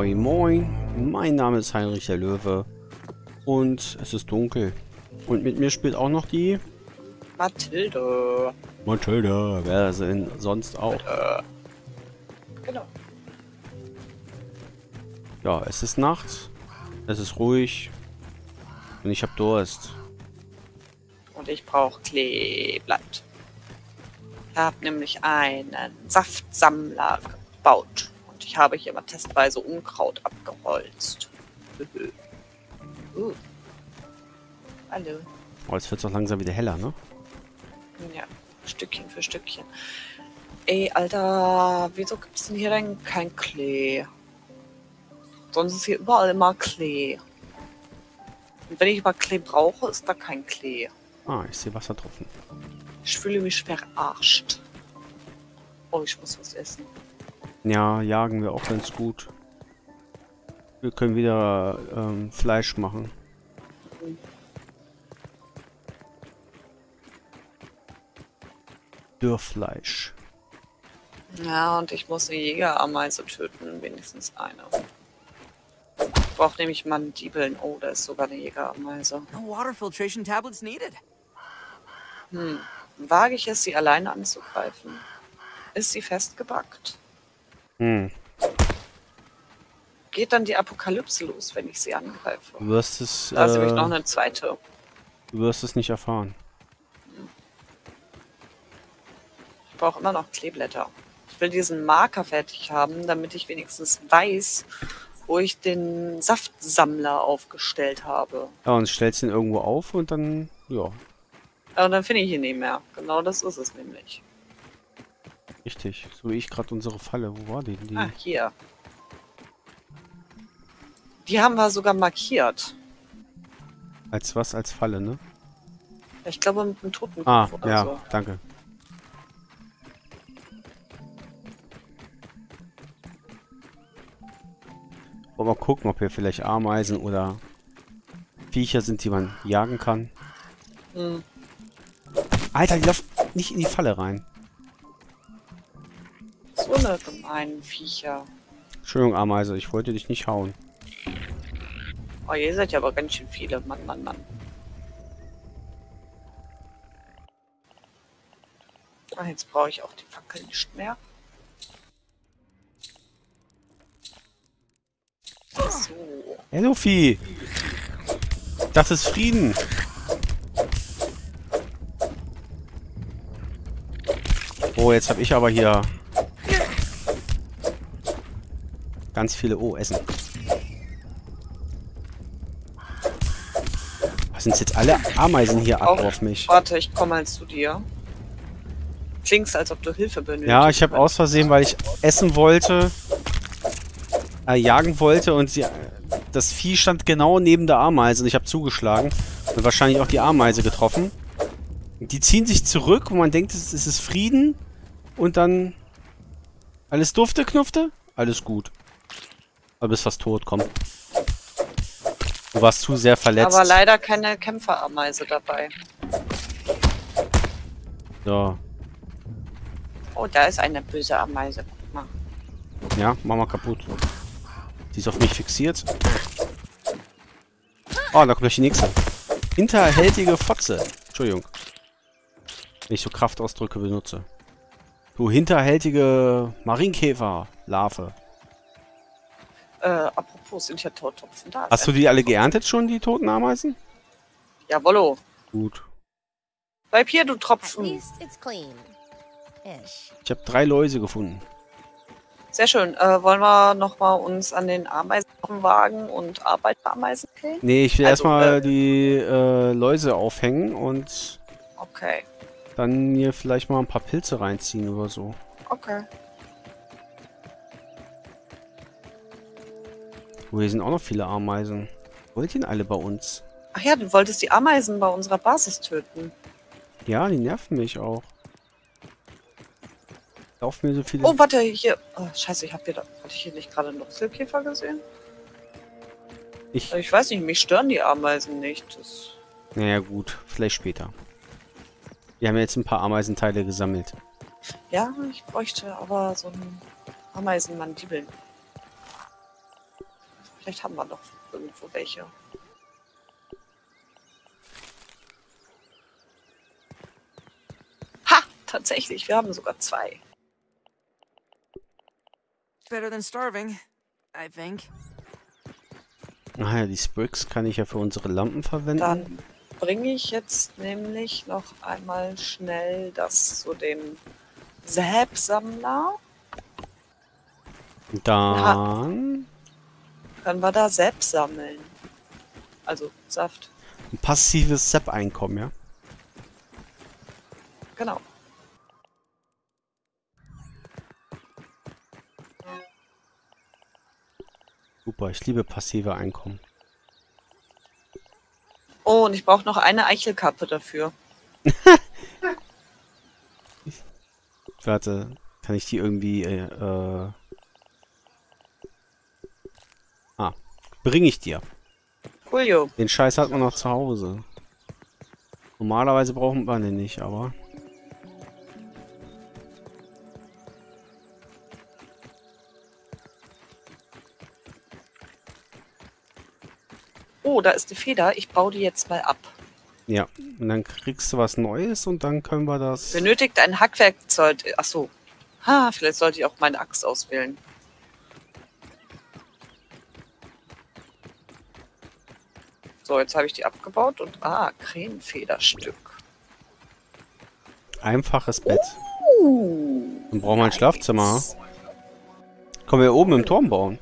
Moin Moin, mein Name ist Heinrich der Löwe und es ist dunkel. Und mit mir spielt auch noch die Mathilde. Mathilde, wer denn sonst auch? Genau. Ja, es ist Nacht, es ist ruhig und ich habe Durst. Und ich brauche Kleeblatt. Ich habe nämlich einen Saftsammler gebaut. Und ich habe hier mal testweise Unkraut abgeholzt. Hallo. Oh, jetzt wird es auch langsam wieder heller, ne? Ja, Stückchen für Stückchen. Ey, Alter, wieso gibt es denn hier denn kein Klee? Sonst ist hier überall immer Klee. Und wenn ich mal Klee brauche, ist da kein Klee. Ah, ich sehe Wassertropfen. Ich fühle mich verarscht. Oh, ich muss was essen. Ja, jagen wir auch ganz gut. Wir können wieder Fleisch machen. Dürrfleisch. Ja, und ich muss eine Jägerameise töten, wenigstens eine. Ich brauche nämlich Mandibeln. Oh, da ist sogar eine Jägerameise. No water filtration tablets needed. Wage ich es, sie alleine anzugreifen? Ist sie festgebackt? Geht dann die Apokalypse los, wenn ich sie angreife? Du wirst es, Da ist nämlich noch eine zweite. du wirst es nicht erfahren. Ich brauche immer noch Kleeblätter. Ich will diesen Marker fertig haben, damit ich wenigstens weiß, wo ich den Saftsammler aufgestellt habe. Ja, und stellst ihn irgendwo auf und dann, ja, Und dann finde ich ihn nicht mehr. Genau das ist es nämlich. richtig. So wie ich gerade unsere Falle. Wo war die? Ah, hier. Die haben wir sogar markiert. Als was? Als Falle, ne? Ich glaube mit einem Totenkopf Ah, oder ja, so. danke. Wollen wir mal gucken, ob hier vielleicht Ameisen oder Viecher sind, die man jagen kann. Hm. Alter, die laufen nicht in die Falle rein. So eine gemeinen Viecher. Entschuldigung, Ameise, ich wollte dich nicht hauen. Oh, ihr seid ja aber ganz schön viele. Mann, Mann, Mann. Ah, jetzt brauche ich auch die Fackel nicht mehr. So. Hey, Luffy! Das ist Frieden! Oh, jetzt habe ich aber hier ganz viele... Oh, Essen. Was sind jetzt alle Ameisen hier ab auf mich? Warte, ich komme mal zu dir. Klingst, als ob du Hilfe benötigst. Ja, ich habe aus Versehen, weil ich essen wollte, jagen wollte und das Vieh stand genau neben der Ameise und ich habe zugeschlagen und wahrscheinlich auch die Ameise getroffen. Die ziehen sich zurück und man denkt, es ist Frieden und dann alles dufte, knufte, alles gut. Aber bist fast tot, komm. Du warst zu sehr verletzt. Aber leider keine Kämpferameise dabei. So, Oh, da ist eine böse Ameise. Guck mal. ja, mach mal kaputt. Die ist auf mich fixiert. Oh, da kommt gleich die nächste. Hinterhältige Fotze. Entschuldigung. Wenn ich so Kraftausdrücke benutze. Du hinterhältige Marienkäfer-Larve. Apropos, sind ja Tauttropfen da. Hast du die alle geerntet schon, die toten Ameisen? Jawollo. Gut. Bleib hier, du At Tropfen. least it's clean. Ish. Ich habe 3 Läuse gefunden. Sehr schön. Wollen wir nochmal uns an den Ameisen wagen und Arbeiterameisen killen? Nee, ich will Also, erstmal die Läuse aufhängen und Okay. dann hier vielleicht mal ein paar Pilze reinziehen oder so. Okay. Oh, hier sind auch noch viele Ameisen. Wollt ihr alle bei uns? Ach ja, du wolltest die Ameisen bei unserer Basis töten. Ja, die nerven mich auch. Laufen mir so viele... Oh, warte, hier. Oh, scheiße, hatte ich hier nicht gerade noch Silkäfer gesehen? Ich... Ich weiß nicht, mich stören die Ameisen nicht. Das Naja gut, vielleicht später. Wir haben jetzt ein paar Ameisenteile gesammelt. ja, ich bräuchte aber so ein Ameisenmandibeln. Vielleicht haben wir noch irgendwo welche. Ha! Tatsächlich, wir haben sogar 2. Better than starving, I think. Naja, die Sprigs kann ich ja für unsere Lampen verwenden. Dann bringe ich jetzt nämlich noch einmal schnell das zu dem Säbsammler. Dann Können wir da Säb sammeln. Also Saft. ein passives Sepp-Einkommen, ja? Genau. Super, ich liebe passive Einkommen. Oh, und ich brauche noch eine Eichelkappe dafür. Warte, kann ich die irgendwie, bringe ich dir. Coolio. Den Scheiß hat man noch zu Hause. Normalerweise brauchen wir den nicht, aber... Oh, da ist die Feder. Ich baue die jetzt mal ab. Ja, und dann kriegst du was Neues und dann können wir das... Benötigt ein Hackwerkzeug. Ach so. Ha, vielleicht sollte ich auch meine Axt auswählen. So, jetzt habe ich die abgebaut und Krähenfederstück. Einfaches Bett. Dann brauchen wir ein Schlafzimmer. Können wir oben im Turm bauen.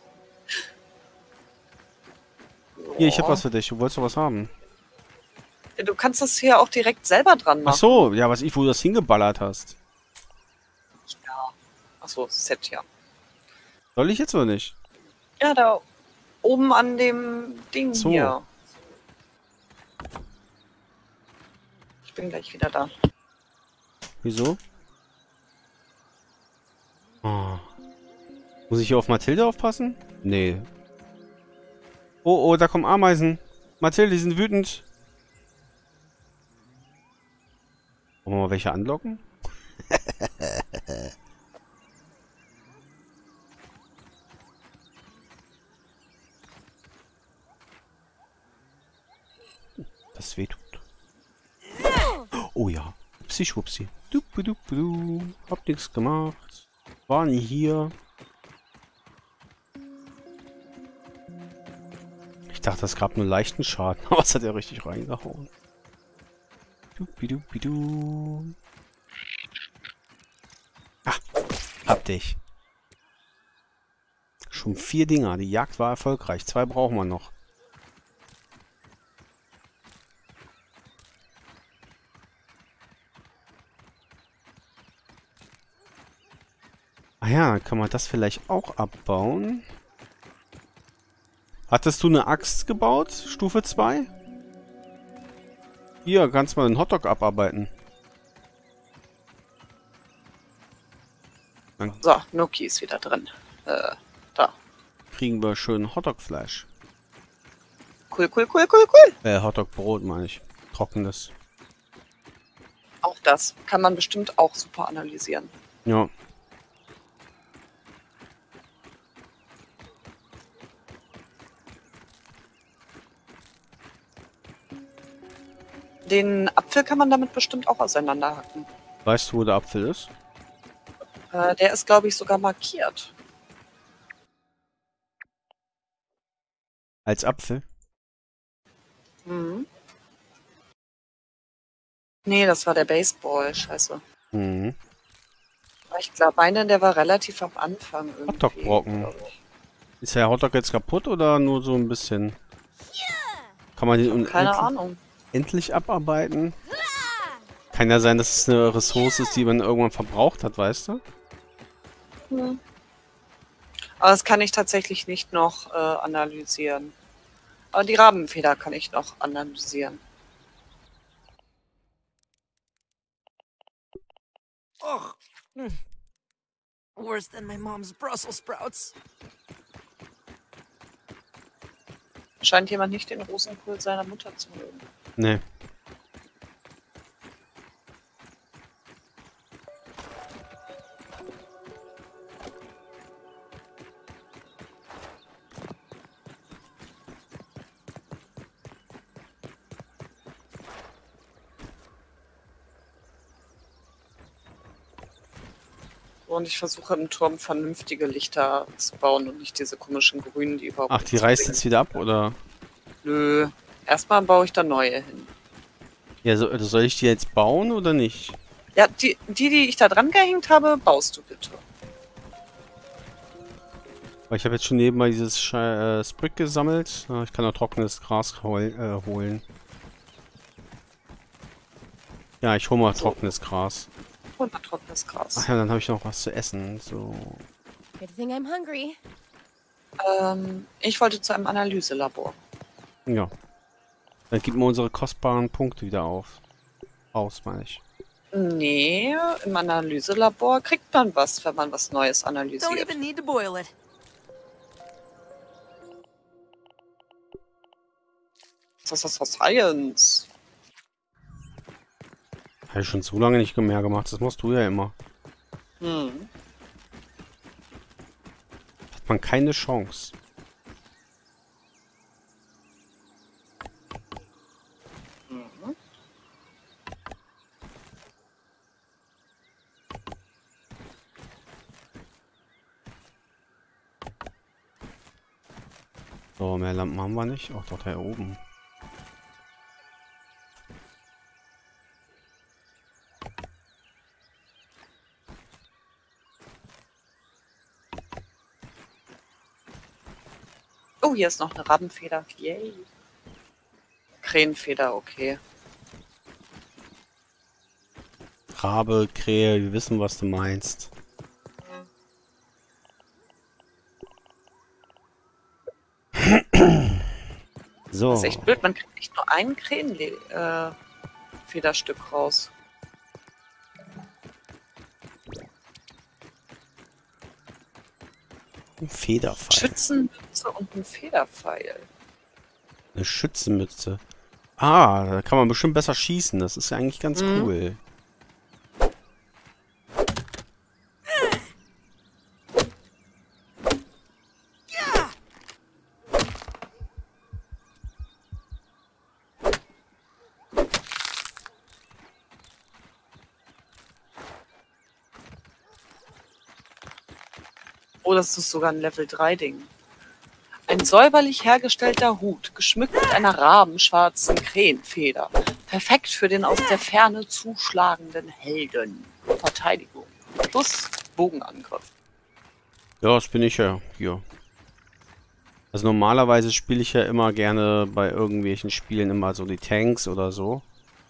Hier, ich habe was für dich. Du wolltest doch was haben. Du kannst das hier auch direkt selber dran Ach machen. so, ja, was ich, wo du das hingeballert hast. Ja. Ach so, Set, ja. Soll ich jetzt oder nicht? Ja, da oben an dem Ding So. hier. Ich bin gleich wieder da. Wieso? Oh. Muss ich hier auf Mathilde aufpassen? Nee. Oh, da kommen Ameisen. Mathilde, die sind wütend. Wollen wir mal welche anlocken? Das wehtut. Oh ja. Upsi schwupsi. Du. Hab nichts gemacht. War nie hier. Ich dachte, das gab nur leichten Schaden. Aber es hat ja richtig reingehauen. Du. Ah, hab dich. Schon 4 Dinger. Die Jagd war erfolgreich. 2 brauchen wir noch. Ah ja, kann man das vielleicht auch abbauen? Hattest du eine Axt gebaut? Stufe 2? Hier, kannst du mal einen Hotdog abarbeiten. Dann So, Nuki ist wieder drin. Da. kriegen wir schön Hotdog-Fleisch. Cool. Hotdog-Brot meine ich. Trockenes. Auch das kann man bestimmt auch super analysieren. Ja. Den Apfel kann man damit bestimmt auch auseinanderhacken. Weißt du, wo der Apfel ist? Der ist, glaube ich, sogar markiert. Als Apfel? Mhm. Nee, das war der Baseball. Scheiße. Mhm. Ich glaube, einer, der war relativ am Anfang irgendwie. Hotdog-Brocken. glaub ich. Ist der Hotdog jetzt kaputt oder nur so ein bisschen? Kann man den Keine Ahnung. endlich abarbeiten? Kann ja sein, dass es eine Ressource ist, die man irgendwann verbraucht hat, weißt du? Hm. Aber das kann ich tatsächlich nicht noch analysieren. Aber die Rabenfeder kann ich noch analysieren. Ugh. Worse than my mom's Brussels sprouts. Scheint jemand nicht den Rosenkohl seiner Mutter zu mögen. Nee. Und ich versuche im Turm vernünftige Lichter zu bauen und nicht diese komischen Grünen, die überhaupt Ach, die nichts reißt bringen. jetzt wieder ab, oder? Nö. Erstmal baue ich da neue hin. Ja, soll ich die jetzt bauen oder nicht? Ja, die ich da dran gehängt habe, baust du bitte. Weil ich habe jetzt schon nebenbei dieses Sprig gesammelt. Ich kann auch trockenes Gras holen. Ja, ich hole mal So. trockenes Gras. Und ein trockenes Gras. Ach ja, dann habe ich noch was zu essen. So. Good thing I'm hungry. Ich wollte zu einem Analyselabor. Ja. Dann gib mir unsere kostbaren Punkte wieder aus, meine ich. Nee, im Analyselabor kriegt man was, wenn man was Neues Don't analysiert. even need to boil it. Das ist Science. Habe ich schon so lange nicht mehr gemacht. Das machst du ja immer. Hm. Hat man keine Chance. Mhm. So, mehr Lampen haben wir nicht. Auch dort da oben. Oh, hier ist noch eine Rabenfeder. Yay. Krähenfeder, okay. Rabe, Krähe, wir wissen, was du meinst. So. Das ist echt blöd, man kriegt nicht nur ein Krähenfederstück raus. Ein Federpfeil. Schützenmütze und ein Federpfeil. Eine Schützenmütze. Ah, da kann man bestimmt besser schießen. Das ist ja eigentlich ganz cool. Oh, das ist sogar ein Level 3 Ding. Ein säuberlich hergestellter Hut, geschmückt mit einer rabenschwarzen Krähenfeder. Perfekt für den aus der Ferne zuschlagenden Helden. Verteidigung. Plus Bogenangriff. Ja, das bin ich ja hier. Also normalerweise spiele ich ja immer gerne bei irgendwelchen Spielen immer so die Tanks oder so.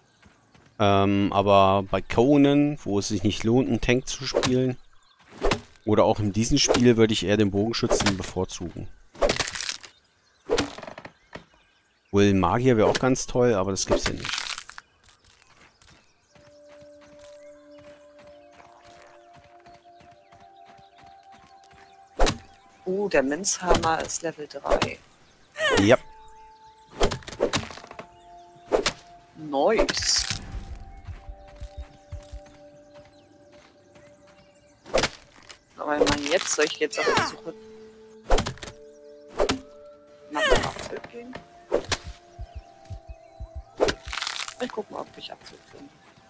Aber bei Conan, wo es sich nicht lohnt, einen Tank zu spielen, oder auch in diesem Spiel würde ich eher den Bogenschützen bevorzugen. Wohl Magier wäre auch ganz toll, aber das gibt's ja nicht. Oh, der Minzhammer ist Level 3. Ja. Nice. Aber wenn man jetzt, soll ich jetzt auf die Suche nach dem Apfel gehen? Ich guck mal, ob ich Apfel finde.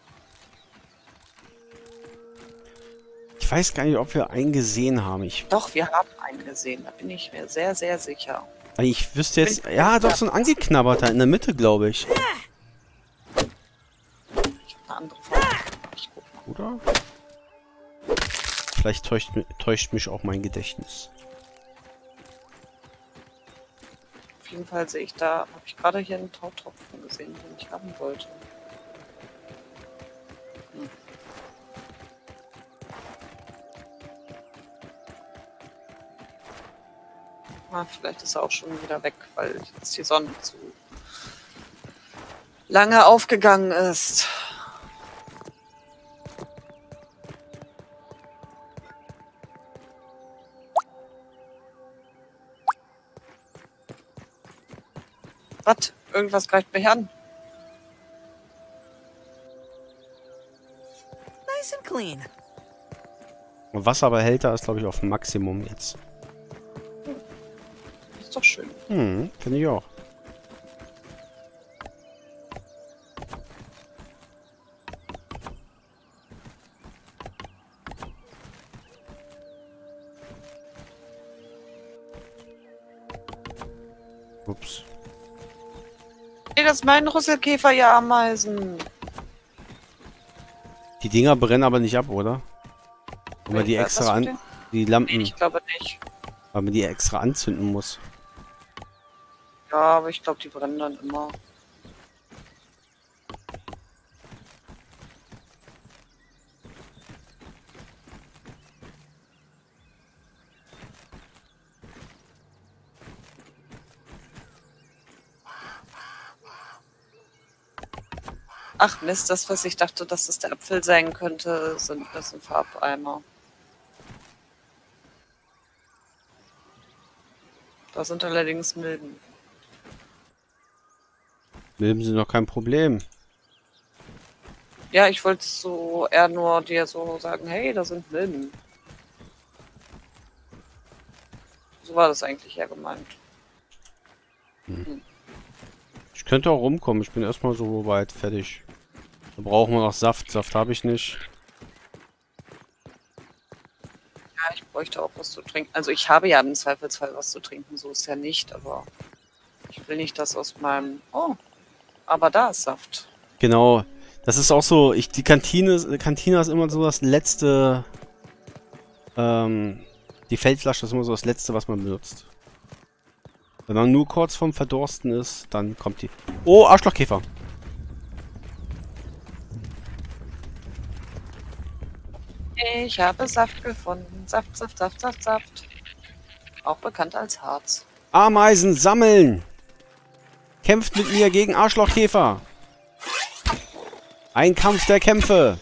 Ich weiß gar nicht, ob wir einen gesehen haben. Doch, wir haben einen gesehen. Da bin ich mir sehr, sehr sicher. Ich wüsste jetzt... Ja, doch, so ein angeknabberter in der Mitte, glaube ich. Ich habe eine andere Farbe. Ich guck mal. Oder? Vielleicht täuscht mich auch mein Gedächtnis. Auf jeden Fall sehe ich da, habe ich gerade hier einen Tautropfen gesehen, den ich haben wollte. Ah, vielleicht ist er auch schon wieder weg, weil jetzt die Sonne zu lange aufgegangen ist. Was? Irgendwas greift mich an. Nice and clean. Wasserbehälter ist, glaube ich, auf Maximum jetzt. Ist doch schön. Finde ich auch. Ups. Nee, das ist mein Rüsselkäfer, ihr Ameisen. Die Dinger brennen aber nicht ab, oder? Wenn man die Was extra für an... den? Die Nee, Lampen, ich glaube nicht. weil man die extra anzünden muss. Ja, aber ich glaube, die brennen dann immer. Ach Mist, das, was ich dachte, dass das der Apfel sein könnte, das sind Farbeimer. Da sind allerdings Milben. Milben sind doch kein Problem. Ja, ich wollte so eher nur dir so sagen, hey, da sind Milben. So war das eigentlich eher gemeint. Ich könnte auch rumkommen. Ich bin erstmal so weit fertig. Da brauchen wir noch Saft. Saft habe ich nicht. Ja, ich bräuchte auch was zu trinken. Also ich habe ja im Zweifelsfall was zu trinken, so ist ja nicht, aber ich will nicht das aus meinem... Oh, aber da ist Saft. Genau. Das ist auch so, die Kantine ist immer so das letzte, die Feldflasche ist immer so das letzte, was man benutzt. Wenn man nur kurz vorm Verdursten ist, dann kommt die... Oh, Arschlochkäfer! Ich habe Saft gefunden. Saft, Saft, Saft, Saft, Saft. Auch bekannt als Harz. Ameisen sammeln! Kämpft mit mir gegen Arschlochkäfer! Ein Kampf der Kämpfe!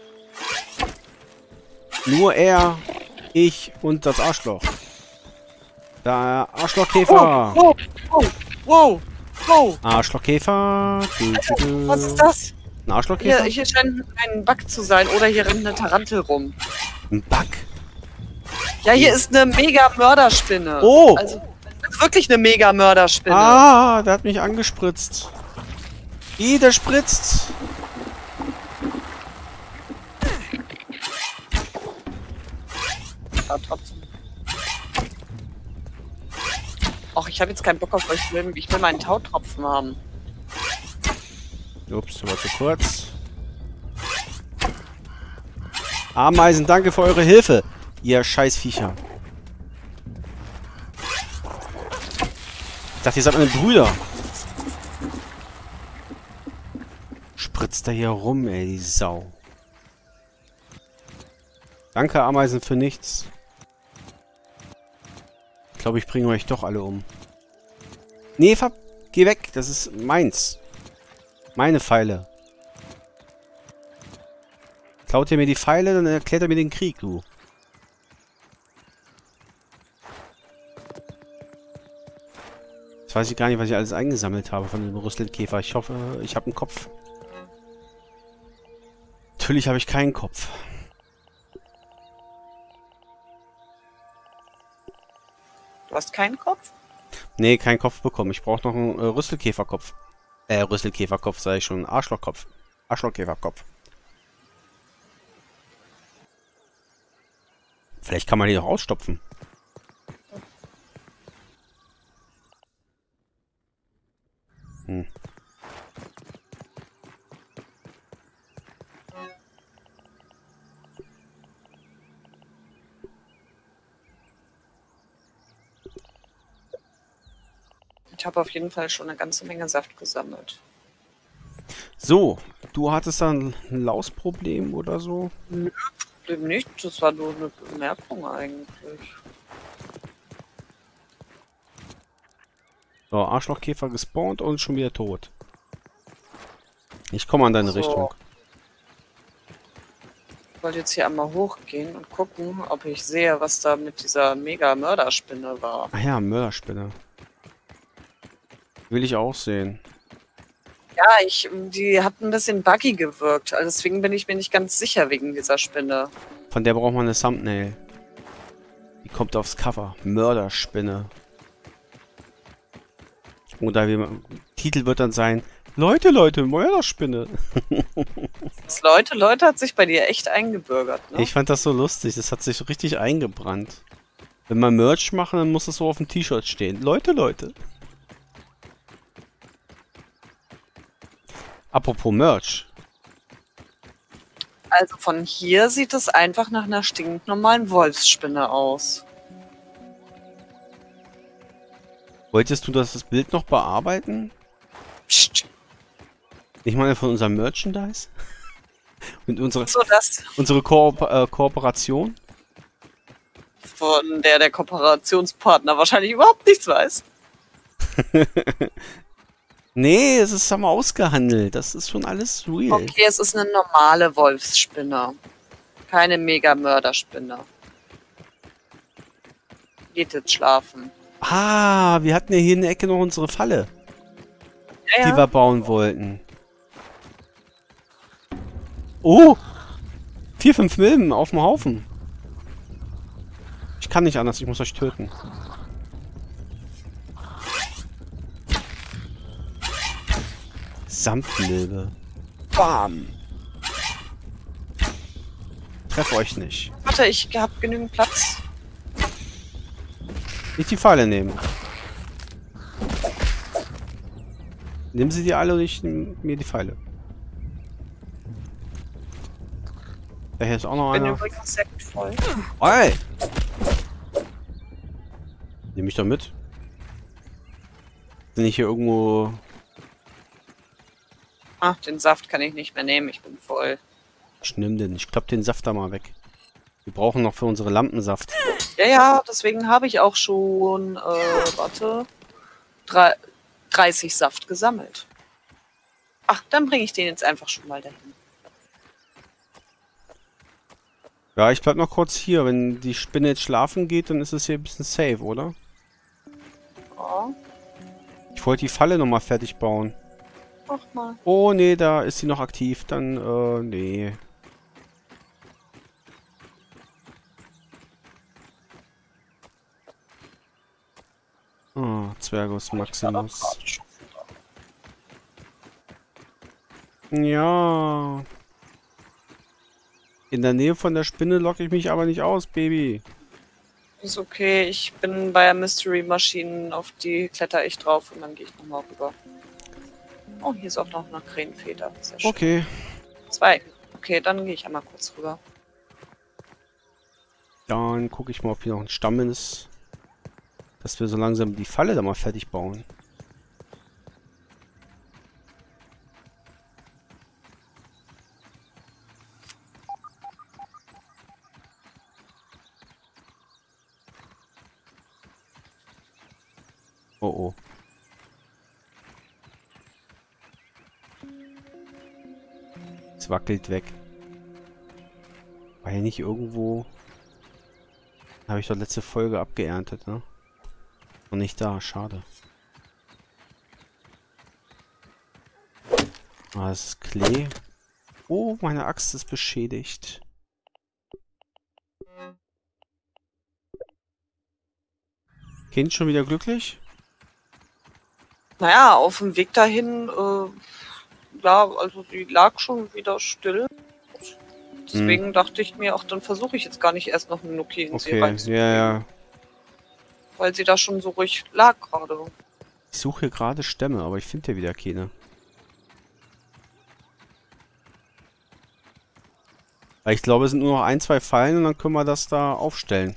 Nur er, ich und das Arschloch. Der Arschlochkäfer! Wow, wow, wow, wow. Arschlochkäfer! Was ist das? Ein Arschlochkäfer? Hier scheint ein Bug zu sein oder hier rennt eine Tarantel rum. Ein Bug? Ja, hier ist eine Mega-Mörderspinne. Oh! Also wirklich eine Mega-Mörderspinne. Ah, der hat mich angespritzt. Der spritzt. Ja, trotzdem. Och, ich habe jetzt keinen Bock auf euch. Ich will meinen Tautropfen haben. Ups, das war zu kurz. Ameisen, danke für eure Hilfe, ihr Scheißviecher. Ich dachte, ihr seid meine Brüder. Spritzt da hier rum, ey, die Sau. Danke, Ameisen, für nichts. Ich glaube, ich bringe euch doch alle um. Nee, geh weg, das ist meins. Meine Pfeile. Klaut ihr mir die Pfeile, dann erklärt er mir den Krieg, du. Jetzt weiß ich gar nicht, was ich alles eingesammelt habe von dem Rüsselkäfer. Ich hoffe, ich habe einen Kopf. Natürlich habe ich keinen Kopf. Du hast keinen Kopf? Nee, keinen Kopf bekommen. Ich brauche noch einen Rüsselkäferkopf. Rüsselkäferkopf, sage ich schon. Arschlochkopf. Arschlochkäferkopf. Vielleicht kann man die doch ausstopfen. Hm. Ich habe auf jeden Fall schon eine ganze Menge Saft gesammelt. So, du hattest dann ein Lausproblem oder so? Problem nicht, das war nur eine Bemerkung eigentlich. So, Arschlochkäfer gespawnt und schon wieder tot. Ich komme an deine So. Richtung. Ich wollte jetzt hier einmal hochgehen und gucken, ob ich sehe, was da mit dieser Mega-Mörderspinne war. Ach ja, Mörderspinne. Will ich auch sehen. Ja, die hat ein bisschen buggy gewirkt, also deswegen bin ich mir nicht ganz sicher wegen dieser Spinne. Von der braucht man eine Thumbnail. Die kommt aufs Cover. Mörderspinne. Oder Titel wird dann sein: Leute, Mörderspinne. Das Leute hat sich bei dir echt eingebürgert, ne? Ich fand das so lustig. Das hat sich so richtig eingebrannt. Wenn wir Merch machen, dann muss es so auf dem T-Shirt stehen. Leute. Apropos Merch. Also von hier sieht es einfach nach einer stinknormalen Wolfsspinne aus. Wolltest du das Bild noch bearbeiten? Psst. Ich meine von unserem Merchandise? Und unsere So das Kooperation? von der Kooperationspartner wahrscheinlich überhaupt nichts weiß. Nee, es ist haben wir ausgehandelt. Das ist schon alles real. Okay, es ist eine normale Wolfsspinne. Keine Mega-Mörderspinne. Geht jetzt schlafen. Ah, wir hatten ja hier in der Ecke noch unsere Falle, Ja, die ja. wir bauen wollten. Oh! 4, 5 Milben auf dem Haufen. Ich kann nicht anders, ich muss euch töten. Samtmilbe. Bam! Treff euch nicht. Warte, ich hab genügend Platz. Nicht die Pfeile nehmen. Nehmen sie die alle und ich nehme mir die Pfeile. Da hier ist auch noch Bin einer. übrigens sehr gut voll. Oi! Nehme ich doch mit. Bin ich hier irgendwo... Ach, den Saft kann ich nicht mehr nehmen, ich bin voll. Ich nehme den. Ich klapp den Saft da mal weg. Wir brauchen noch für unsere Lampensaft. Ja, ja, deswegen habe ich auch schon, warte, 30 Saft gesammelt. Ach, dann bringe ich den jetzt einfach schon mal dahin. Ja, ich bleib noch kurz hier. Wenn die Spinne jetzt schlafen geht, dann ist es hier ein bisschen safe, oder? Ja, Ich wollte die Falle nochmal fertig bauen. mach mal. Oh, nee, da ist sie noch aktiv. Dann, nee. Oh, Zwergus Maximus. Ja. In der Nähe von der Spinne locke ich mich aber nicht aus, Baby. Ist okay, ich bin bei der Mystery Maschinen, auf die kletter ich drauf und dann gehe ich nochmal rüber. Oh, hier ist auch noch eine Krähenfeder. Sehr schön. Okay. 2. Okay, dann gehe ich einmal kurz rüber. Dann gucke ich mal, ob hier noch ein Stamm ist. Dass wir so langsam die Falle da mal fertig bauen. Oh oh. Es wackelt weg. War hier nicht irgendwo... Habe ich doch letzte Folge abgeerntet, ne? Noch nicht da, schade. Ah, das ist Klee. Oh, meine Axt ist beschädigt. Kind schon wieder glücklich? Naja, auf dem Weg dahin, ja, also die lag schon wieder still. Deswegen dachte ich mir, ach, dann versuche ich jetzt gar nicht erst noch einen Nuki in sie Okay, reinzubringen. ja, ja. Weil sie da schon so ruhig lag gerade. Ich suche hier gerade Stämme, aber ich finde hier wieder keine. Weil ich glaube, es sind nur noch 1, 2 Fallen und dann können wir das da aufstellen.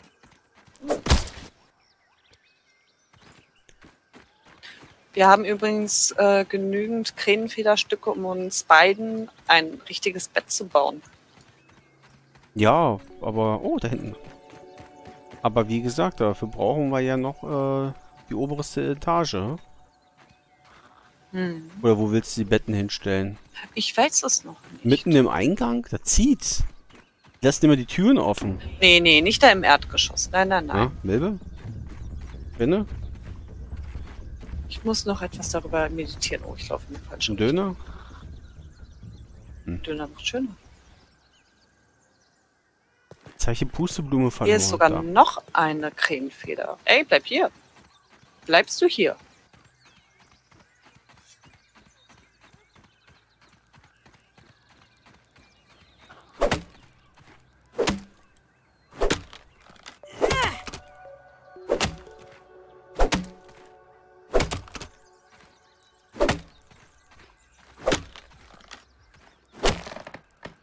Wir haben übrigens genügend Krähenfederstücke, um uns beiden ein richtiges Bett zu bauen. Ja, aber... Oh, da hinten. Aber wie gesagt, dafür brauchen wir ja noch die oberste Etage. Hm. Oder wo willst du die Betten hinstellen? Ich weiß es noch nicht. Mitten im Eingang? Da zieht's. Lass immer die Türen offen. Nee, nee, nicht da im Erdgeschoss. Nein, nein, nein. Ja, Milbe? Spinne? Ich muss noch etwas darüber meditieren. Oh, ich laufe in die falsche Ein Döner? Richtung. Döner macht schöner. Jetzt habe ich die Pusteblume verloren. Hier ist sogar da. noch eine Krähenfeder. Ey, bleib hier. Bleibst du hier?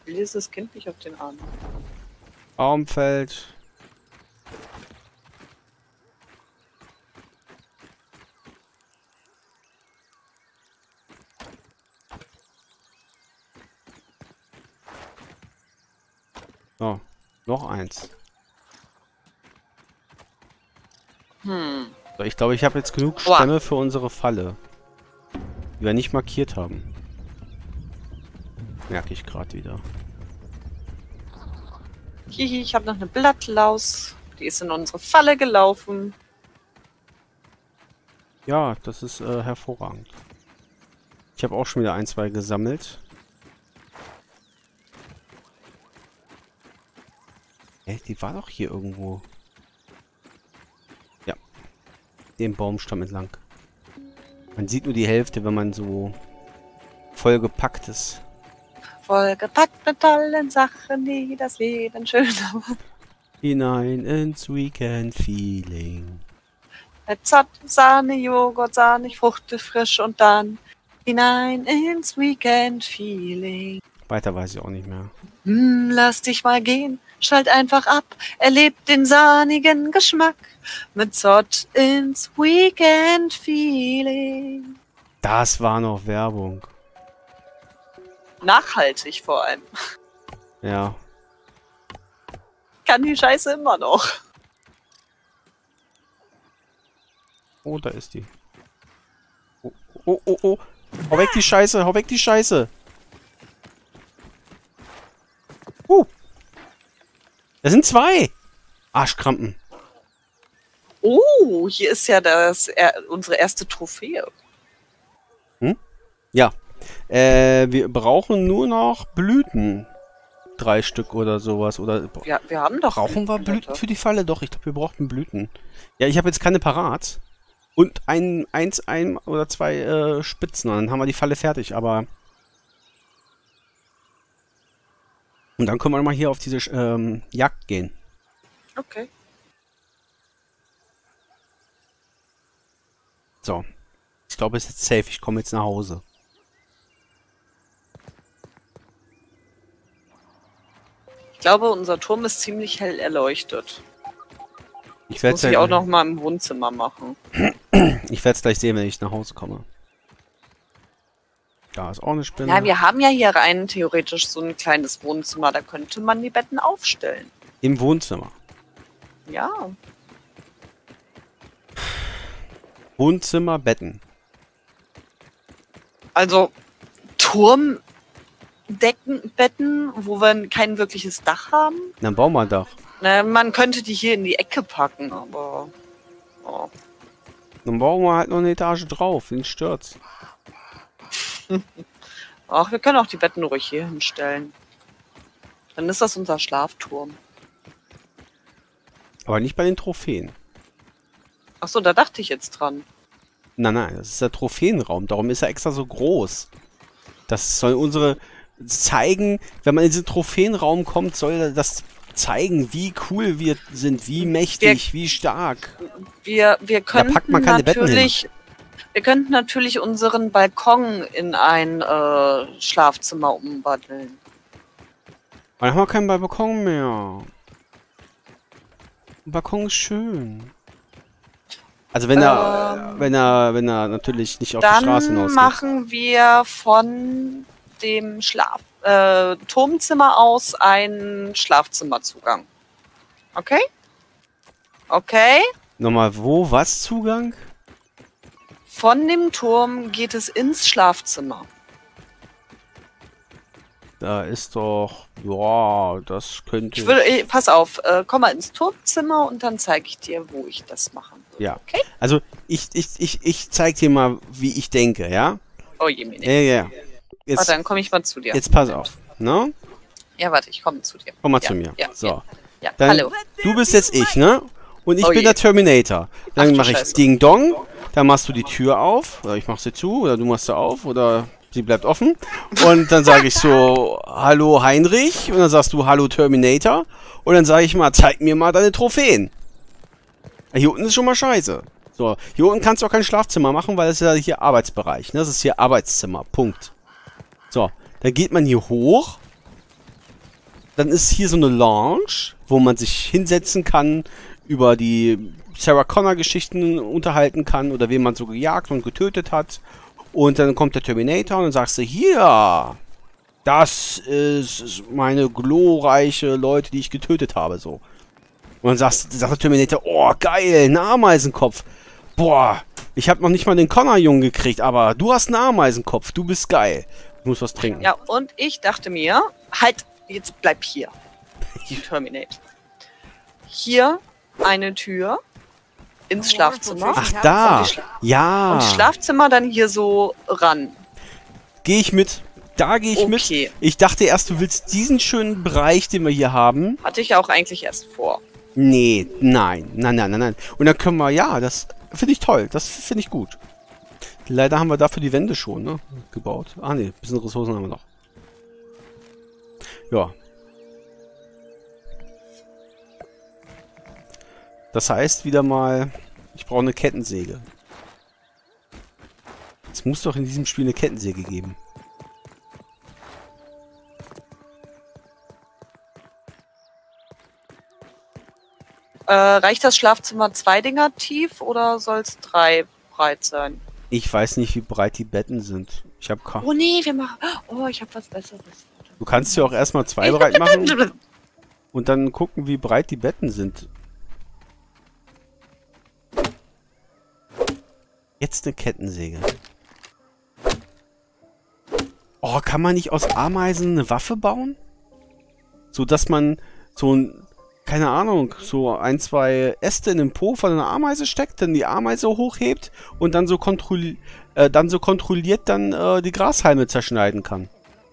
Will dieses Kind nicht auf den Arm? Baumfeld. So, noch eins. So, ich glaube, ich habe jetzt genug Stämme für unsere Falle. Die wir nicht markiert haben. Merke ich gerade wieder. Hihi, ich habe noch eine Blattlaus. Die ist in unsere Falle gelaufen. Ja, das ist hervorragend. Ich habe auch schon wieder ein, zwei gesammelt. Die war doch hier irgendwo. Ja. Den Baumstamm entlang. Man sieht nur die Hälfte, wenn man so vollgepackt ist. Vollgepackt mit tollen Sachen, die das Leben schön machen. Hinein ins Weekend-Feeling. Mit Zott, Sahne, Joghurt, sahnig, Früchte frisch und dann hinein ins Weekend-Feeling. Weiter weiß ich auch nicht mehr. Lass dich mal gehen, schalt einfach ab, erlebt den sahnigen Geschmack. Mit Zott ins Weekend-Feeling. Das war noch Werbung. Nachhaltig vor allem. Ja. Kann die Scheiße immer noch. Oh, da ist die. Oh, oh, oh, oh. Hau weg die Scheiße, hau weg die Scheiße. Das sind zwei. Arschkrampen. Oh, hier ist ja unsere erste Trophäe. Ja. Wir brauchen nur noch Blüten. 3 Stück oder sowas. Oder Ja, wir haben doch. brauchen wir Blüten für die Falle? Doch, ich glaube, wir brauchten Blüten. Ja, ich habe jetzt keine parat. Und ein oder zwei Spitzen. Und dann haben wir die Falle fertig, aber... Und dann können wir mal hier auf diese Jagd gehen. Okay. So. Ich glaube, es ist jetzt safe. Ich komme jetzt nach Hause. Ich glaube, unser Turm ist ziemlich hell erleuchtet. Ich werde Muss ich auch noch mal im Wohnzimmer machen. Ich werde es gleich sehen, wenn ich nach Hause komme. Da ist auch eine Spinne. Ja, wir haben ja hier rein theoretisch so ein kleines Wohnzimmer. Da könnte man die Betten aufstellen. Im Wohnzimmer. Ja. Wohnzimmer, Betten. Also Turmbetten, wo wir kein wirkliches Dach haben. Dann bauen wir ein Dach. Na, man könnte die hier in die Ecke packen, aber... Oh. Dann bauen wir halt noch eine Etage drauf. Den stört's. Ach, wir können auch die Betten ruhig hier hinstellen. Dann ist das unser Schlafturm. Aber nicht bei den Trophäen. Ach so, da dachte ich jetzt dran. Nein, nein, das ist der Trophäenraum. Darum ist er extra so groß. Das soll unsere zeigen, wenn man in diesen Trophäenraum kommt, soll das zeigen, wie cool wir sind, wie mächtig, wie stark. Wir könnten packt man keine Betten hin. Wir könnten natürlich unseren Balkon in ein Schlafzimmer umwandeln. Aber dann haben wir keinen Balkon mehr. Ein Balkon ist schön. Also wenn er natürlich nicht auf die Straße Dann hinausgeht. machen wir von dem Turmzimmer aus einen Schlafzimmerzugang. Okay? Okay? Nochmal wo? Was? Zugang? Von dem Turm geht es ins Schlafzimmer. Da ist doch... Ja, das könnte... Pass auf, komm mal ins Turmzimmer und dann zeige ich dir, wo ich das machen würde. Ja. Okay? Also, ich zeig dir mal, wie ich denke, ja? Oh je, mir Ja. Jetzt, Warte, dann komme ich mal zu dir. jetzt pass auf, ne? Ja, warte, ich komme zu dir. Komm mal Ja, zu mir. Ja, So. ja. Dann, Hallo. du bist jetzt ich, ne? Und ich Oh bin je. der Terminator. Ach Dann du mache ich Scheiße. Ding Dong, dann machst du die Tür auf, oder ich mach sie zu, oder du machst sie auf, oder sie bleibt offen. Und dann sage ich so, hallo Heinrich, und dann sagst du, hallo Terminator. Und dann sage ich mal, zeig mir mal deine Trophäen. Hier unten ist schon mal scheiße. So, hier unten kannst du auch kein Schlafzimmer machen, weil das ist ja hier Arbeitsbereich. Ne? Das ist hier Arbeitszimmer. Punkt. So, dann geht man hier hoch. Dann ist hier so eine Lounge, wo man sich hinsetzen kann, über die Sarah Connor-Geschichten unterhalten kann oder wen man so gejagt und getötet hat. Und dann kommt der Terminator und dann sagst du, hier, das ist meine glorreiche Leute, die ich getötet habe, so. Und dann sagt der Terminator, oh, geil, ein Ameisenkopf. Boah, ich habe noch nicht mal den Connor-Jungen gekriegt, aber du hast einen Ameisenkopf, du bist geil. Ich muss was trinken. Ja, und ich dachte mir, halt, jetzt bleib hier. Terminate. Hier eine Tür ins Schlafzimmer. Ach, da. Und Ja. das Schlafzimmer dann hier so ran. Gehe ich mit. Da gehe ich mit. Ich dachte erst, du willst diesen schönen Bereich, den wir hier haben. Hatte ich auch eigentlich erst vor. Nee, nein. Und dann können wir, ja, das finde ich toll. Das finde ich gut. Leider haben wir dafür die Wände schon, ne, gebaut. Ah, ne, ein bisschen Ressourcen haben wir noch. Ja. Das heißt wieder mal, ich brauche eine Kettensäge. Es muss doch in diesem Spiel eine Kettensäge geben. Reicht das Schlafzimmer 2 Dinger tief oder soll es 3 breit sein? Ich weiß nicht, wie breit die Betten sind. Ich habe Oh nee, wir machen... Oh, ich habe was Besseres. Du kannst ja auch erstmal 2 breit machen und dann gucken, wie breit die Betten sind. Jetzt eine Kettensäge. Oh, kann man nicht aus Ameisen eine Waffe bauen? So, dass man so ein, keine Ahnung, so 1, 2 Äste in den Po von einer Ameise steckt, dann die Ameise hochhebt und dann so, kontrolliert die Grashalme zerschneiden kann.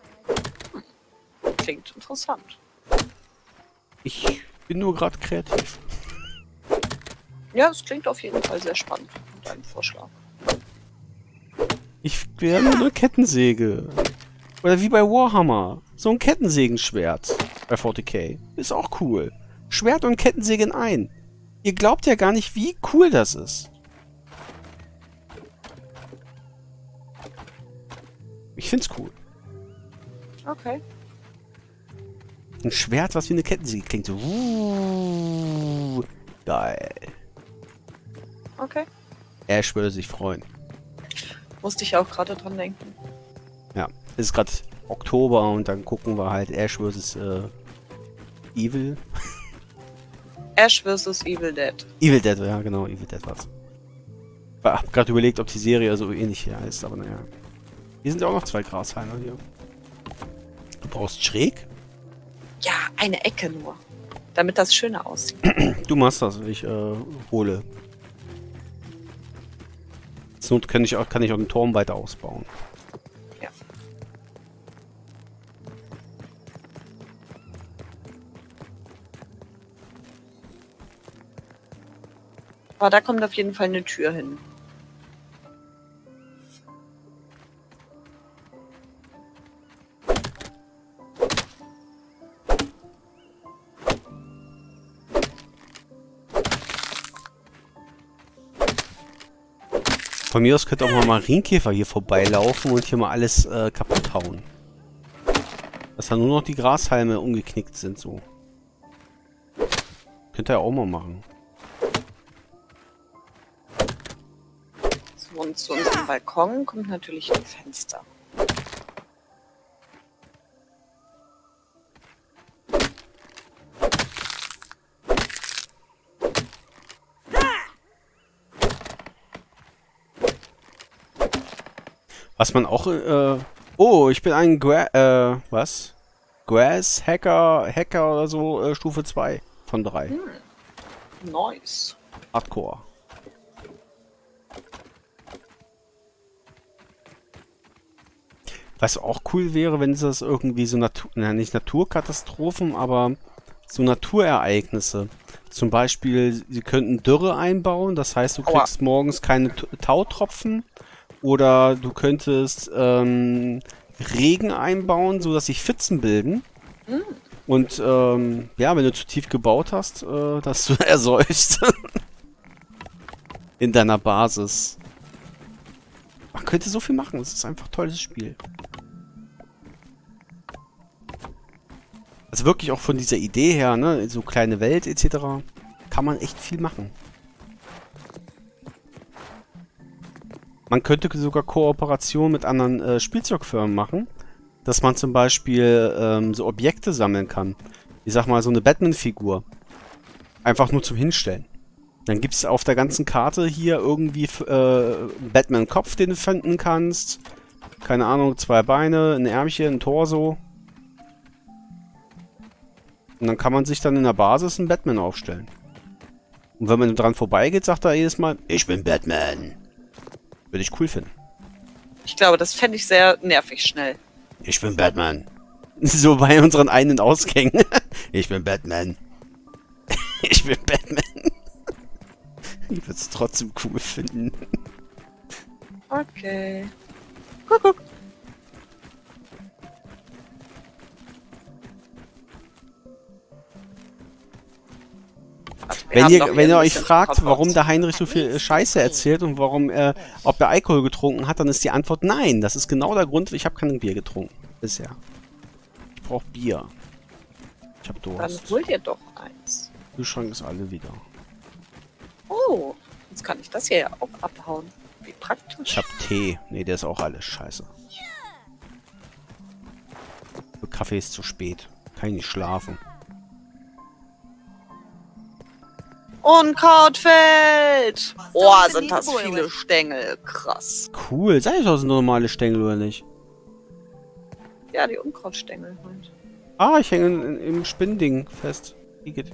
Klingt interessant. Ich bin nur gerade kreativ. Ja, es klingt auf jeden Fall sehr spannend. Dein Vorschlag. Ich wäre nur eine Kettensäge. Oder wie bei Warhammer. So ein Kettensägenschwert bei 40k. Ist auch cool. Schwert und Kettensäge in ein. Ihr glaubt ja gar nicht, wie cool das ist. Ich find's cool. Okay. Ein Schwert, was wie eine Kettensäge klingt. So. Geil. Okay. Ash würde sich freuen. Musste ich auch gerade dran denken. Ja, es ist gerade Oktober und dann gucken wir halt Ash vs. Evil. Ash vs. Evil Dead. Evil Dead, ja genau, Evil Dead war's. Ich hab gerade überlegt, ob die Serie so ähnlich hier heißt, aber naja. Hier sind ja auch noch 2 Grashalme hier. Du brauchst schräg? Ja, eine Ecke nur. Damit das schöner aussieht. Du machst das, ich hole. Zur Not kann ich auch den Turm weiter ausbauen. Ja. Aber da kommt auf jeden Fall eine Tür hin. Von mir aus könnte auch mal Marienkäfer hier vorbeilaufen und hier mal alles kaputt hauen. Dass dann nur noch die Grashalme umgeknickt sind, so. Könnte er auch mal machen. So, und zu unserem Balkon kommt natürlich ein Fenster. Was man auch, oh, ich bin ein was? Grass Hacker oder so, Stufe 2 von 3. Nice. Hardcore. Was auch cool wäre, wenn das irgendwie so nicht Naturkatastrophen, aber so Naturereignisse. Zum Beispiel, sie könnten Dürre einbauen, das heißt, du kriegst morgens keine Tautropfen. Oder du könntest Regen einbauen, sodass sich Pfützen bilden. Und ja, wenn du zu tief gebaut hast, dass du ersäufst. In deiner Basis. Man könnte so viel machen, es ist einfach ein tolles Spiel. Also wirklich auch von dieser Idee her, ne? So kleine Welt etc. Kann man echt viel machen. Man könnte sogar Kooperation mit anderen Spielzeugfirmen machen, dass man zum Beispiel so Objekte sammeln kann. Ich sag mal, so eine Batman-Figur. Einfach nur zum Hinstellen. Dann gibt es auf der ganzen Karte hier irgendwie einen Batman-Kopf, den du finden kannst. Keine Ahnung, 2 Beine, ein Ärmchen, ein Torso. Und dann kann man sich dann in der Basis einen Batman aufstellen. Und wenn man dran vorbeigeht, sagt er jedes Mal, ich bin Batman. Würde ich cool finden. Ich glaube, das fände ich sehr nervig schnell. Ich bin Batman. So bei unseren Ein- und Ausgängen. Ich bin Batman. Ich bin Batman. Ich würde es trotzdem cool finden. Okay. Kuckuck. Also, Wenn ihr euch fragt, warum der Heinrich so viel Scheiße erzählt und warum ob er Alkohol getrunken hat, dann ist die Antwort nein. Das ist genau der Grund, ich habe kein Bier getrunken bisher. Ich brauche Bier. Ich habe Dann Durst. hol dir doch eins. Der Kühlschrank ist alle wieder. Oh, jetzt kann ich das hier ja auch abhauen. Wie praktisch. Ich habe Tee. Nee, der ist auch alles scheiße. Für Kaffee ist zu spät. Kann ich nicht schlafen. Unkrautfeld! Oh, sind das viele Stängel. Krass. Cool. Sag ich doch, sind normale Stängel oder nicht? Ja, die Unkrautstängel halt. Ah, ich hänge im Spinnding fest. Wie geht?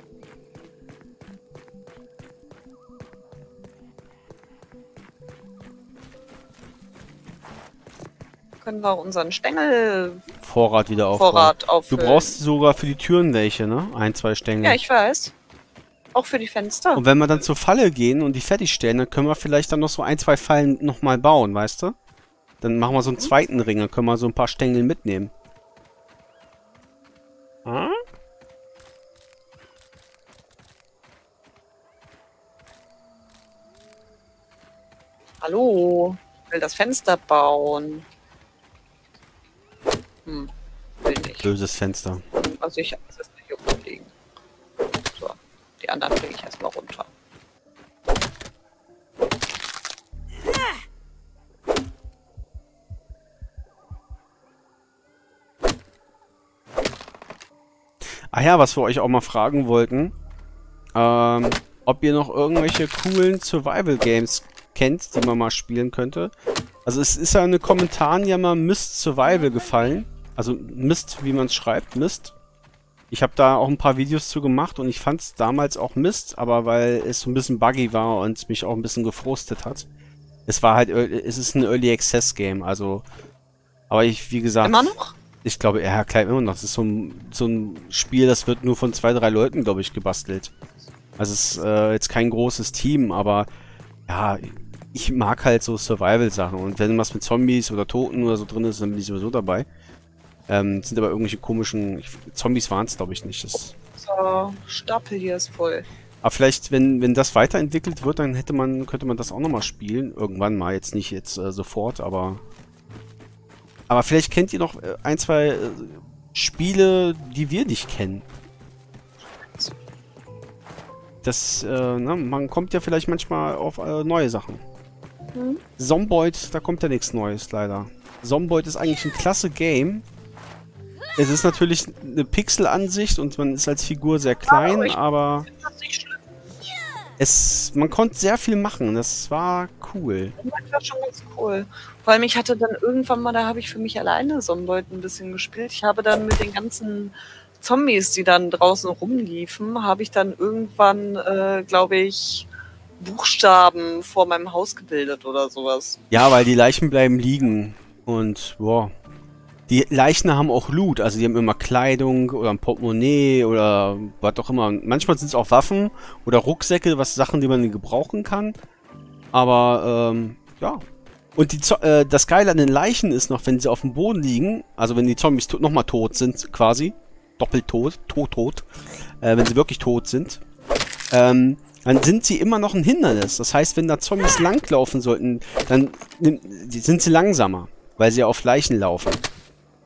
Können wir unseren Stängel Vorrat wieder aufbauen. Vorrat Du auffüllen. brauchst sogar für die Türen welche, ne? 1, 2 Stängel. Ja, ich weiß. Auch für die Fenster. Und wenn wir dann zur Falle gehen und die fertigstellen, dann können wir vielleicht dann noch so 1, 2 Fallen nochmal bauen, weißt du? Dann machen wir so einen zweiten Ring, dann können wir so ein paar Stängel mitnehmen. Hm? Hallo, ich will das Fenster bauen. Will nicht. Böses Fenster. Also ich habe es jetzt nicht irgendwo liegen. So, die anderen bringe ich erstmal runter. Ah ja, was wir euch auch mal fragen wollten. Ob ihr noch irgendwelche coolen Survival-Games kennt, die man mal spielen könnte. Also es ist ja in den Kommentaren ja mal Myst Survival gefallen. Also Myst, wie man es schreibt, Myst. Ich habe da auch ein paar Videos zu gemacht und ich fand es damals auch Mist, aber weil es so ein bisschen buggy war und mich auch ein bisschen gefrustet hat. Es war halt, es ist ein Early Access Game, also, aber ich, wie gesagt... Immer noch? Ich glaube, ja, klar, immer noch. Das ist so ein Spiel, das wird nur von 2, 3 Leuten, glaube ich, gebastelt. Also es ist jetzt kein großes Team, aber ja, ich mag halt so Survival-Sachen. Und wenn was mit Zombies oder Toten oder so drin ist, dann bin ich sowieso dabei. Sind aber irgendwelche komischen... Zombies waren es, glaube ich, nicht. Das So, Stapel hier ist voll. aber vielleicht, wenn das weiterentwickelt wird, dann könnte man das auch nochmal spielen. Irgendwann mal, jetzt nicht jetzt sofort, aber vielleicht kennt ihr noch 1, 2 Spiele, die wir nicht kennen. Das, man kommt ja vielleicht manchmal auf neue Sachen. Zomboid, da kommt ja nichts Neues, leider. Zomboid ist eigentlich ein klasse Game. Es ist natürlich eine Pixel-Ansicht und man ist als Figur sehr klein, aber Das ist nicht schlimm. man konnte sehr viel machen. Das war cool. Das war schon ganz cool. Vor allem, ich hatte dann irgendwann mal, da habe ich für mich alleine Zomboid ein bisschen gespielt. Ich habe dann mit den ganzen Zombies, die dann draußen rumliefen, habe ich dann irgendwann, glaube ich, Buchstaben vor meinem Haus gebildet oder sowas. Ja, weil die Leichen bleiben liegen. Und, boah. Die Leichen haben auch Loot. Also die haben immer Kleidung oder ein Portemonnaie oder was auch immer. Manchmal sind es auch Waffen oder Rucksäcke, Sachen, die man gebrauchen kann. Aber, ja. Und das Geile an den Leichen ist noch, wenn sie auf dem Boden liegen, also wenn die Zombies nochmal tot sind, quasi, doppelt tot, tot, wenn sie wirklich tot sind, dann sind sie immer noch ein Hindernis. Das heißt, wenn da Zombies langlaufen sollten, dann sind sie langsamer, weil sie auf Leichen laufen.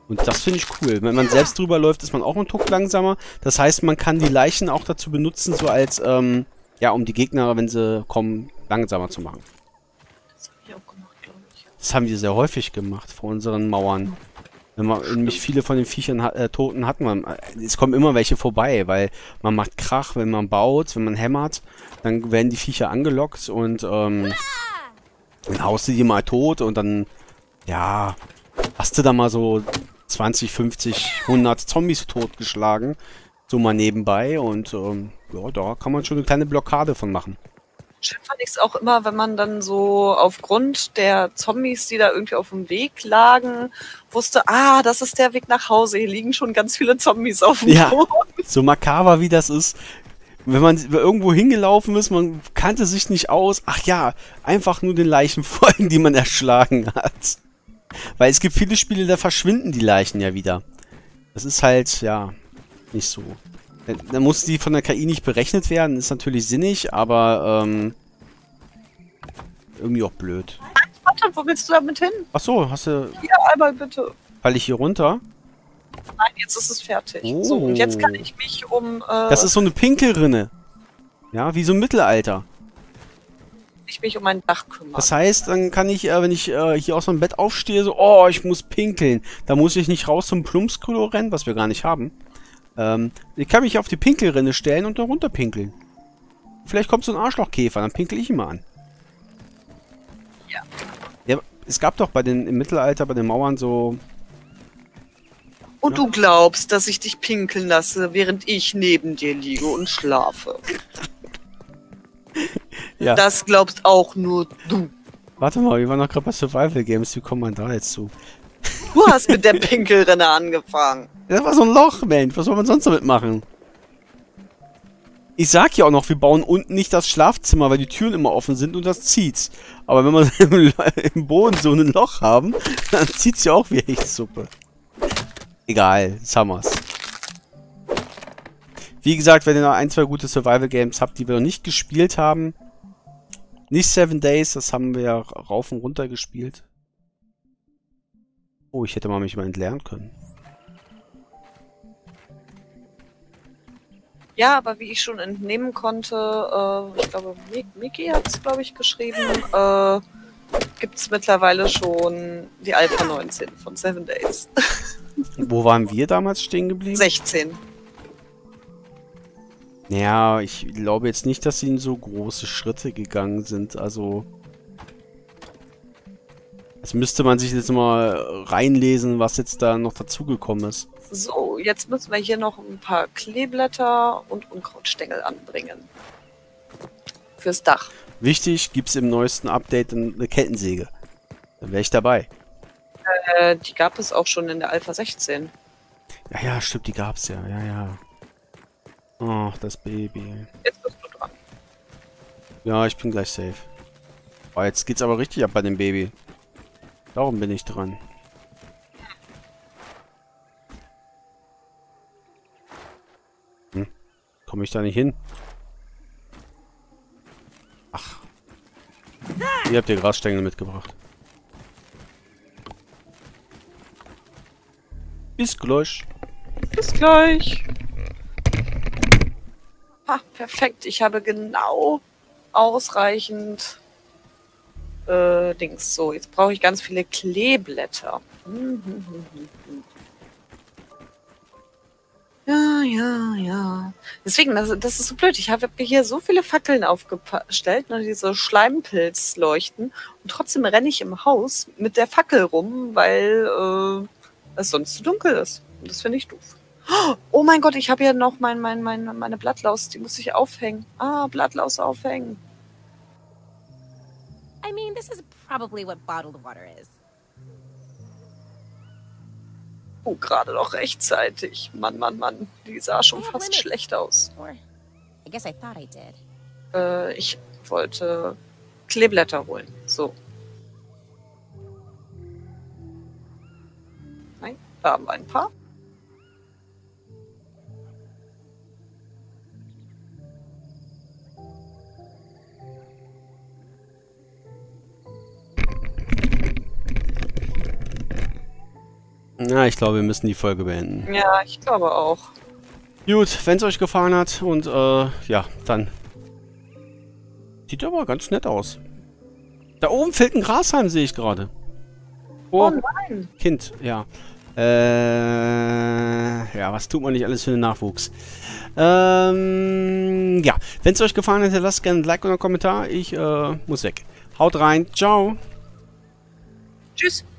Und das finde ich cool. Wenn man selbst drüber läuft, ist man auch ein Tuck langsamer. Das heißt, man kann die Leichen auch dazu benutzen, so als, ja, um die Gegner, wenn sie kommen, langsamer zu machen. Das habe ich auch gemacht, glaube ich. Das haben wir sehr häufig gemacht vor unseren Mauern. Wenn man nämlich viele von den Viechern Toten hat man. Es kommen immer welche vorbei, weil man macht Krach, wenn man baut, wenn man hämmert, dann werden die Viecher angelockt und dann haust du die mal tot und dann, ja, hast du da mal so 20, 50, 100 Zombies totgeschlagen. So mal nebenbei und ja, da kann man schon eine kleine Blockade von machen. Schön fand ich es auch immer, wenn man dann so aufgrund der Zombies, die da irgendwie auf dem Weg lagen, wusste, ah, das ist der Weg nach Hause. Hier liegen schon ganz viele Zombies auf dem Ja, Boden. so makaber wie das ist. Wenn man irgendwo hingelaufen ist, man kannte sich nicht aus. Ach ja, einfach nur den Leichen folgen, die man erschlagen hat. Weil es gibt viele Spiele, da verschwinden die Leichen ja wieder. Das ist halt, ja, nicht so. Dann muss die von der KI nicht berechnet werden, ist natürlich sinnig, aber irgendwie auch blöd. Warte, wo willst du damit hin? Ach so, hast du... Hier einmal bitte. Fall ich hier runter? Nein, jetzt ist es fertig. Oh. So, und jetzt kann ich mich um Das ist so eine Pinkelrinne. Ja, wie so im Mittelalter. mein Dach kümmern. Das heißt, dann kann ich, wenn ich hier aus dem Bett aufstehe, so, oh, ich muss pinkeln. Da muss ich nicht raus zum Plumpsklo rennen, was wir gar nicht haben. Ich kann mich auf die Pinkelrinne stellen und da runter pinkeln. Vielleicht kommt so ein Arschlochkäfer, dann pinkel ich ihn mal an. Ja. Ja, es gab doch im Mittelalter bei den Mauern so... Und du glaubst, dass ich dich pinkeln lasse, während ich neben dir liege und schlafe. Ja. Das glaubst auch nur du. Warte mal, wir waren noch gerade bei Survival Games, wie kommt man da jetzt zu? Du hast mit der Pinkelrinne angefangen. Das war so ein Loch, Mensch. Was soll man sonst damit machen? Ich sag ja auch noch, wir bauen unten nicht das Schlafzimmer, weil die Türen immer offen sind und das zieht's. Aber wenn wir im Boden so ein Loch haben, dann zieht's ja auch wie Hechtsuppe. Egal, jetzt haben wir's. Wie gesagt, wenn ihr noch ein, zwei gute Survival-Games habt, die wir noch nicht gespielt haben, nicht 7 Days, das haben wir ja rauf und runter gespielt. Oh, ich hätte mich mal entlernen können. Ja, aber wie ich schon entnehmen konnte, ich glaube, Miki hat es, glaube ich, geschrieben, gibt es mittlerweile schon die Alpha 19 von 7 Days. Wo waren wir damals stehen geblieben? 16. Naja, ich glaube jetzt nicht, dass sie in so große Schritte gegangen sind. Also, das müsste man sich jetzt mal reinlesen, was jetzt da noch dazugekommen ist. So, jetzt müssen wir hier noch ein paar Kleeblätter und Unkrautstängel anbringen. Fürs Dach. Wichtig, gibt es im neuesten Update eine Kettensäge. Dann wäre ich dabei. Die gab es auch schon in der Alpha 16. Ja, ja, stimmt, die gab's ja. Ja, ja. Ach, das Baby. Jetzt bist du dran. Ja, ich bin gleich safe. Oh, jetzt geht's aber richtig ab bei dem Baby. Darum bin ich dran. Komme ich da nicht hin? Ach. Ihr habt ihr Grasstängel mitgebracht. Bis gleich. Bis gleich. Ah, perfekt. Ich habe genau ausreichend Dings. So, jetzt brauche ich ganz viele Kleeblätter. Ja, ja, ja. Deswegen, das ist so blöd. Ich habe hier so viele Fackeln aufgestellt, ne, diese Schleimpilzleuchten. Und trotzdem renne ich im Haus mit der Fackel rum, weil es sonst zu dunkel ist. Und das finde ich doof. Oh mein Gott, ich habe ja noch meine Blattlaus. Die muss ich aufhängen. Ah, Blattlaus aufhängen. I mean, this is probably what bottled water is. Oh, gerade noch rechtzeitig. Mann, Mann, Mann. Die sah schon fast schlecht aus. Or I guess I thought I did. Ich wollte Kleeblätter holen. So. Nein, da haben wir ein paar. Na, ich glaube, wir müssen die Folge beenden. Ja, ich glaube auch. Gut, wenn es euch gefallen hat und ja, dann sieht aber ganz nett aus. Da oben fehlt ein Grashalm, sehe ich gerade. Oh nein. Kind, ja. Ja, was tut man nicht alles für den Nachwuchs? Ja, wenn es euch gefallen hat, lasst gerne ein Like oder einen Kommentar. Ich muss weg. Haut rein. Ciao. Tschüss.